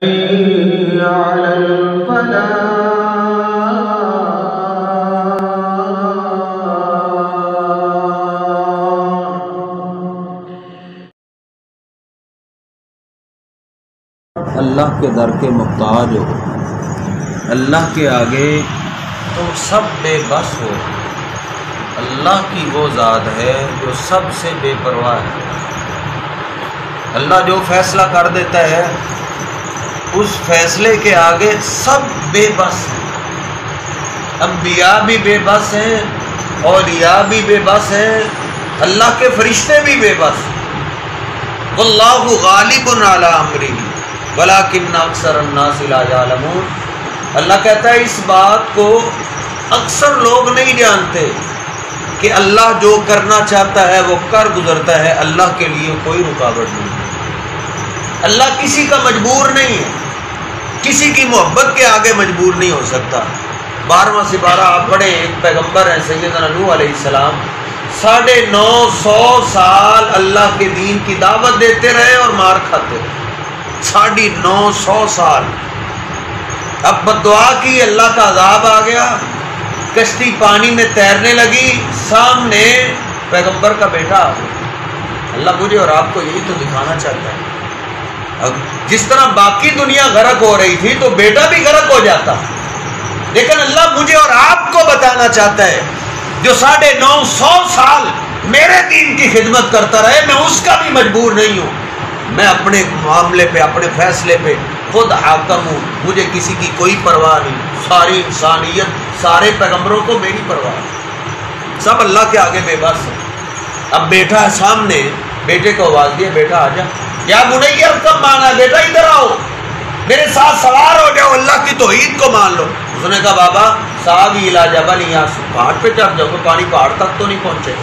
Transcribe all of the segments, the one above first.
على الفلاح اللہ کے در کے محتاج ہو، اللہ کے آگے تم سب بے بس ہو۔ اللہ کی وہ ذات ہے جو سب سے بے پرواہ ہے۔ اللہ جو فیصلہ کر دیتا ہے اس فیصلے کے آگے سب بے بس ہیں۔ انبیاء بھی بے بس ہیں، اولیاء بھی بے بس ہیں، اللہ کے فرشتے بھی بے بس ہیں۔ واللہ غالب علی امرہ ولکن اکثر الناس لا یعلمون۔ اللہ کہتا ہے اس بات کو اکثر لوگ نہیں جانتے کہ اللہ جو کرنا چاہتا ہے وہ کر گزرتا ہے، اللہ کے لیے کوئی رکاوٹ نہیں ہے۔ اللہ کسی کا مجبور نہیں ہے، کسی کی محبت کے آگے مجبور نہیں ہو سکتا۔ 12واں سپارہ آپ پڑھیں، ایک پیغمبر ہیں سیدنا نوح علیہ السلام، 950 سال اللہ کے دین کی دعوت دیتے رہے اور مار کھاتے رہے۔ 950 سال۔ اب بد دعا کی، اللہ کا عذاب آ گیا، کشتی پانی میں تیرنے لگی، سامنے پیغمبر کا بیٹا آ گیا۔ اللہ مجھے اور آپ کو یہی تو دکھانا چاہتا ہے، جس طرح باقی دنیا غرق ہو رہی تھی تو بیٹا بھی غرق ہو جاتا، لیکن اللہ مجھے اور آپ کو بتانا چاہتا ہے جو 950 سال میرے دین کی خدمت کرتا رہے، میں اس کا بھی مجبور نہیں ہوں۔ میں اپنے معاملے پہ، اپنے فیصلے پہ خود حاکم ہوں، مجھے کسی کی کوئی پرواہ نہیں۔ ساری انسانیت، سارے پیغمبروں کو میری پرواہ ہے، سب اللہ کے آگے بے بس ہے۔ اب بیٹا ہے سامنے، بیٹے کو آواز دیا، بیٹا آ جا، یا بنیا کب مانا، بیٹا ادھر آؤ، میرے ساتھ سوار ہو جاؤ، اللہ کی توحید کو مان لو۔ اس نے کہا بابا ساوی الی جبل، یہاں پہاڑ پہ چڑھ جاؤ، پانی پہاڑ تک تو نہیں پہنچے۔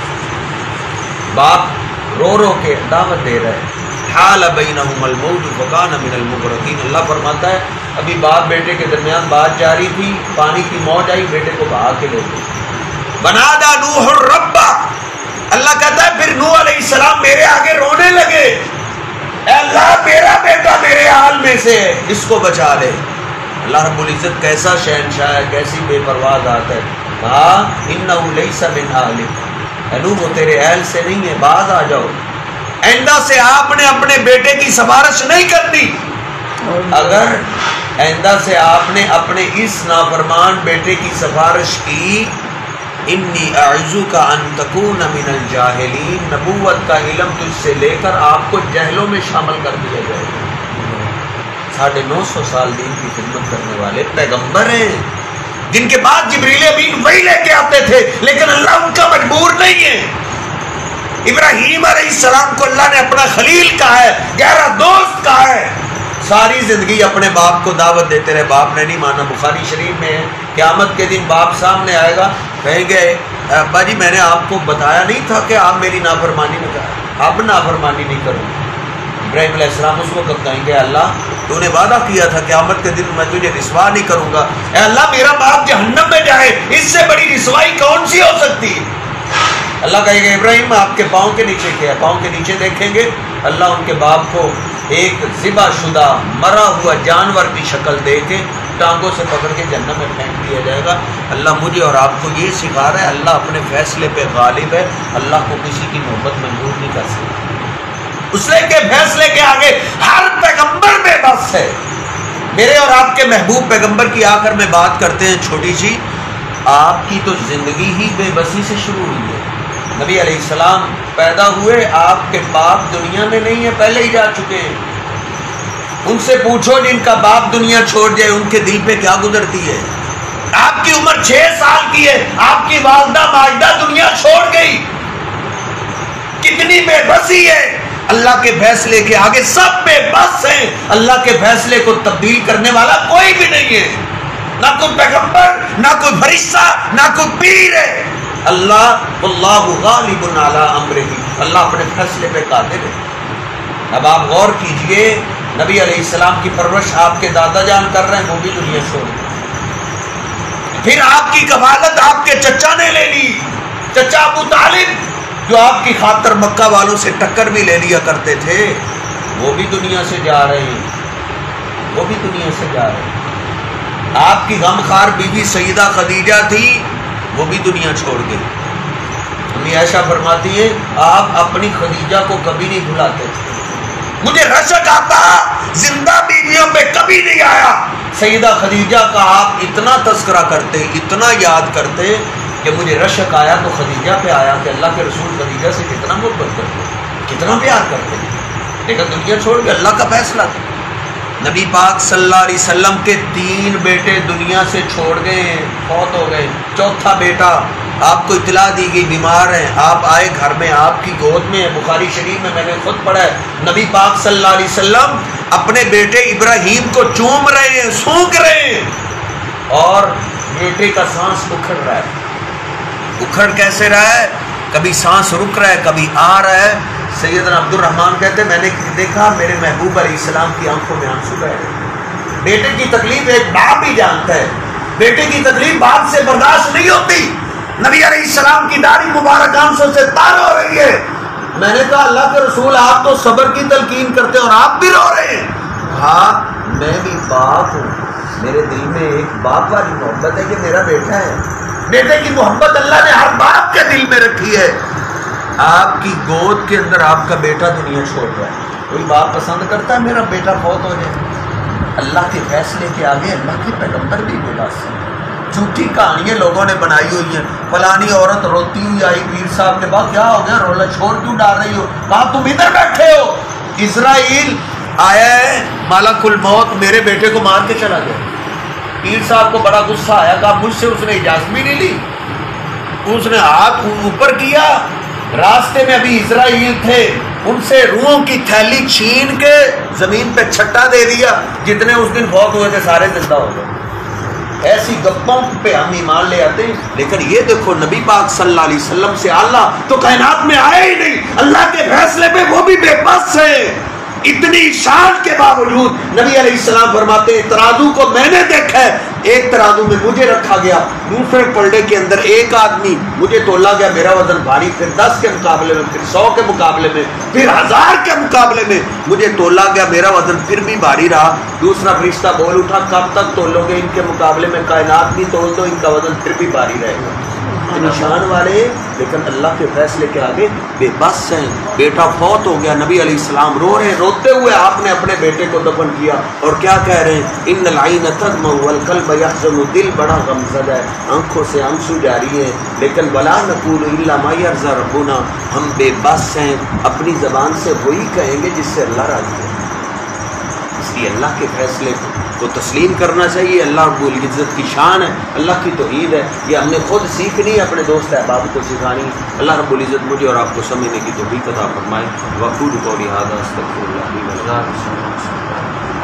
باپ رو رو کے دعوت دے رہے ہیں۔ حال بینہم الموج فکان من المغرقین۔ اللہ فرماتا ہے ابھی باپ بیٹے کے درمیان بات جاری تھی، پانی کی موج آئی، بیٹے کو بہا کے لے گئی۔ بنادى نوح الرب، اللہ کہتا ہے پھر نوح علیہ السلام میرے آگے رونے لگے، اے اللہ میرا بیٹا میرے حال میں سے ہے، اس کو بچا لے۔ اللہ رب العزت کیسا شہنشاہ ہے، کیسی بے پرواہ ذات ہے۔ کہا انہ لیس من اہلک، اے نوح وہ تیرے اہل سے نہیں ہے، باز آ جاؤ، آئندہ سے آپ نے اپنے بیٹے کی سفارش نہیں کرنی۔ اگر آئندہ سے آپ نے اپنے اس نافرمان بیٹے کی سفارش کی، انی اعوذک ان تکون من الجاہلین، نبوت کا علم تجھ سے لے کر آپ کو جہلوں میں شامل کر دیا جائے گا۔ 950 سال دین کی خدمت کرنے والے پیغمبر ہیں جن کے بعد جبریل امین وہی لے کے آتے تھے، لیکن اللہ ان کا مجبور نہیں ہے۔ ابراہیم علیہ السلام کو اللہ نے اپنا خلیل کہا ہے، گہرا دوست کہا ہے، ساری زندگی اپنے باپ کو دعوت دیتے رہے، باپ نے نہیں مانا۔ بخاری شریف میں ہے قیامت کے دن باپ سامنے آئے گا، کہیں گے ابا جی میں نے آپ کو بتایا نہیں تھا کہ آپ میری نافرمانی میں کریں، اب نافرمانی نہیں کروں۔ ابراہیم علیہ السلام اس وقت کہیں گے اللہ تو نے وعدہ کیا تھا قیامت کے دن میں تجھے رسوا نہیں کروں گا، اے اللہ میرا باپ جہنم میں جائے، اس سے بڑی رسوائی کون سی ہو سکتی ہے؟ اللہ کہے گا ابراہیم آپ کے پاؤں کے نیچے کیا ہے؟ پاؤں کے نیچے دیکھیں گے، اللہ ان کے باپ کو ایک ذبح شدہ مرا ہوا جانور کی شکل دے کے ٹانگوں سے پکڑ کے جہنم میں پھینک دیا جائے گا۔ اللہ مجھے اور آپ کو یہ سکھا رہا ہے اللہ اپنے فیصلے پہ غالب ہے، اللہ کو کسی کی محبت منظور نہیں کر سکتا، اس کے فیصلے کے آگے ہر پیغمبر بے بس ہے۔ میرے اور آپ کے محبوب پیغمبر کی آخر میں بات کرتے ہیں چھوٹی سی، آپ کی تو زندگی ہی بے بسی سے شروع ہوئی ہے۔ نبی علیہ السلام پیدا ہوئے، آپ کے باپ دنیا میں نہیں ہے، پہلے ہی جا چکے ہیں۔ ان سے پوچھو جن کا باپ دنیا چھوڑ جائے ان کے دل پہ کیا گزرتی ہے۔ آپ کی عمر 6 سال کی ہے، آپ کی والدہ ماجدہ دنیا چھوڑ گئی، کتنی بے بسی ہے۔ اللہ کے فیصلے کے آگے سب بے بس ہیں، اللہ کے فیصلے کو تبدیل کرنے والا کوئی بھی نہیں ہے، نہ کوئی پیغمبر، نہ کوئی فرشتہ، نہ کوئی پیر ہے۔ اللہ واللہ غالب علی امرہ، اللہ اپنے فیصلے پہ قادر ہے۔ اب آپ غور کیجئے، نبی علیہ السلام کی پرورش آپ کے دادا جان کر رہے ہیں، وہ بھی دنیا چھوڑ گئے۔ پھر آپ کی کفالت آپ کے چچا نے لے لی، چچا ابو طالب جو آپ کی خاطر مکہ والوں سے ٹکر بھی لے لیا کرتے تھے، وہ بھی دنیا سے جا رہے ہیں، وہ بھی دنیا سے جا رہے ہیں۔ آپ کی غمخوار بیوی سیدہ خدیجہ تھی، وہ بھی دنیا چھوڑ گئی۔ امی عائشہ فرماتی ہے آپ اپنی خدیجہ کو کبھی نہیں بھلاتے تھے، مجھے رشک آتا زندہ بیویوں پہ کبھی نہیں آیا۔ سیدہ خدیجہ کا آپ اتنا تذکرہ کرتے، اتنا یاد کرتے کہ مجھے رشک آیا تو خدیجہ پہ آیا کہ اللہ کے رسول خدیجہ سے کتنا محبت کرتے، کتنا پیار کرتے، لیکن دنیا چھوڑ کے اللہ کا فیصلہ تھا۔ نبی پاک صلی اللہ علیہ وسلم کے 3 بیٹے دنیا سے چھوڑ گئے ہیں، فوت ہو گئے۔ چوتھا بیٹا آپ کو اطلاع دی گئی بیمار ہیں، آپ آئے گھر میں، آپ کی گود میں ہے، بخاری شریف میں نے خود پڑھا ہے، نبی پاک صلی اللہ علیہ وسلم اپنے بیٹے ابراہیم کو چوم رہے ہیں، سونک رہے ہیں، اور بیٹے کا سانس اکھڑ رہا ہے۔ اکھڑ کیسے رہا ہے؟ کبھی سانس رک رہا ہے، کبھی آ رہا ہے۔ سیدنا عبد الرحمن کہتے ہیں میں نے دیکھا میرے محبوب علیہ السلام کی آنکھوں میں آنسو بہ رہے۔ بیٹے کی تکلیف ایک باپ ہی جانتا ہے، بیٹے کی تکلیف باپ سے برداشت نہیں ہوتی۔ نبی علیہ السلام کی داڑھی مبارک آنسوں سے تار ہو رہی ہے۔ میں نے کہا اللہ کے رسول آپ تو صبر کی تلقین کرتے اور آپ بھی رو رہے ہیں۔ ہاں میں بھی باپ ہوں، میرے دل میں ایک باپ والی محبت ہے کہ میرا بیٹا ہے، بیٹے کی محبت اللہ نے ہر باپ کے دل میں رکھی ہے۔ آپ کی گود کے اندر آپ کا بیٹا دنیا چھوڑ رہا ہے، کوئی باپ پسند کرتا ہے میرا بیٹا فوت ہو جائے؟ اللہ کے فیصلے کے آگے اللہ کے پیغمبر بھی بلا سکتے۔ جھوٹی کہانیاں لوگوں نے بنائی ہوئی ہیں، فلانی عورت روتی ہوئی آئی پیر صاحب کے بعد، کیا ہو گیا رولا چھوڑ کیوں ڈال رہی ہو؟ باپ تم ادھر بیٹھے ہو، اسرائیل آیا ہے ملک الموت میرے بیٹے کو مار کے چلا گیا۔ پیر صاحب کو بڑا غصہ آیا، کہا مجھ سے اس نے اجازت بھی نہیں لی، اس نے ہاتھ اوپر کیا، راستے میں ابھی اسرائیل تھے، ان سے روحوں کی تھیلی چھین کے زمین پہ چھٹا دے دیا، جتنے اس دن فوت ہوئے تھے سارے زندہ ہو گئے۔ ایسی گپوں پہ ہم ایمان لے آتے ہیں، لیکن یہ دیکھو نبی پاک صلی اللہ علیہ وسلم سے اللہ تو کائنات میں آیا ہی نہیں، اللہ کے فیصلے پہ وہ بھی بے بس ہے۔ اتنی شان کے باوجود نبی علیہ السلام فرماتے ہیں ترازو کو میں نے دیکھا ہے، ایک ترازو میں مجھے رکھا گیا، دوسرے پلڑے کے اندر ایک آدمی مجھے تولا گیا، میرا وزن بھاری، پھر 10 کے مقابلے میں، پھر 100 کے مقابلے میں، پھر 1000 کے مقابلے میں مجھے تولا گیا، میرا وزن پھر بھی بھاری رہا۔ دوسرا فرشتہ بول اٹھا کب تک تولو گے ان کے مقابلے میں؟ کائنات بھی تول دو، ان کا وزن پھر بھی بھاری رہے گا۔ نشان والے لیکن اللہ کے فیصلے کے آگے بے بس ہیں۔ بیٹا فوت ہو گیا، نبی علیہ السلام رو رہے ہیں، روتے ہوئے آپ نے اپنے بیٹے کو دفن کیا، اور کیا کہہ رہے ہیں؟ ان العین تدمع والقلب یحزن، دل بڑا غمزدہ ہے، آنکھوں سے آنسو جاری ہیں، لیکن ولا نقول الا ما یرضی ربنا، ہم بے بس ہیں، اپنی زبان سے وہی کہیں گے جس سے اللہ راضی ہے۔ اس لیے اللہ کے فیصلے کو تسلیم کرنا چاہیے، اللہ رب العزت کی شان ہے، اللہ کی توحید ہے، یہ ہم نے خود سیکھنی ہے، اپنے دوست احباب کو سکھانی ہے۔ اللہ رب العزت مجھے اور آپ کو سمجھنے کی توفیق عطا فرمائے۔ وقول قولی ھذا استغفر اللہ لی ولکم۔